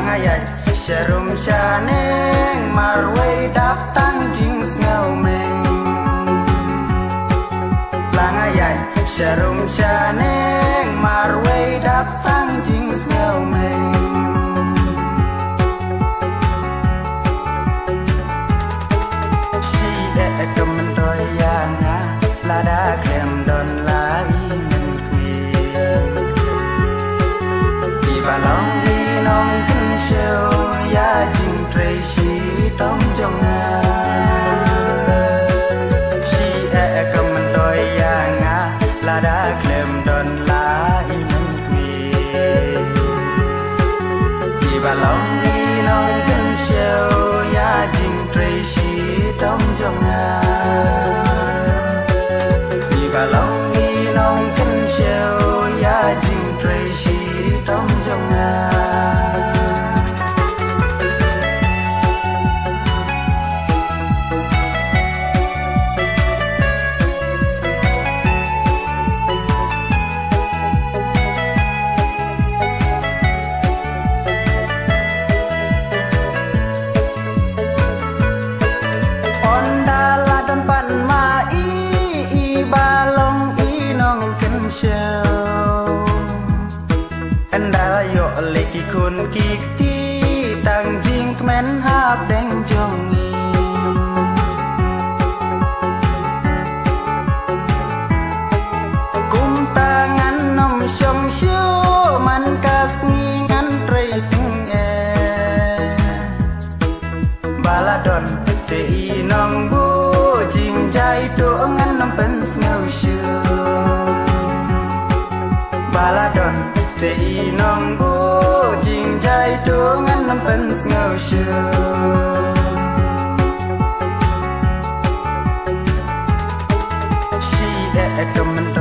langayat sharum shaneng marway dap tang jing ngau meng langayat sharum shaneng marway dap tang jing ngau meng she e kamen toyanga lada klem don lai men kwi balong đi nong kinh siêu ya jing trei shi tông trong nga shi e cầm đôi ya nga la đã klem don la in quy đi balong đi nong kinh siêu ya jing trei shi tông trong nga đi balong đi nong kinh siêu ya jing trei shi tông trong nga kun kikti tang jing kmen hap deng jongi kum tangan nom shong shu man kas ngi ngan trei ting e baladon te i nong bu jing jai to ngan nom pen ngau shu baladon te i nong bu jai tu ngan nam pen ngau shu she e kamen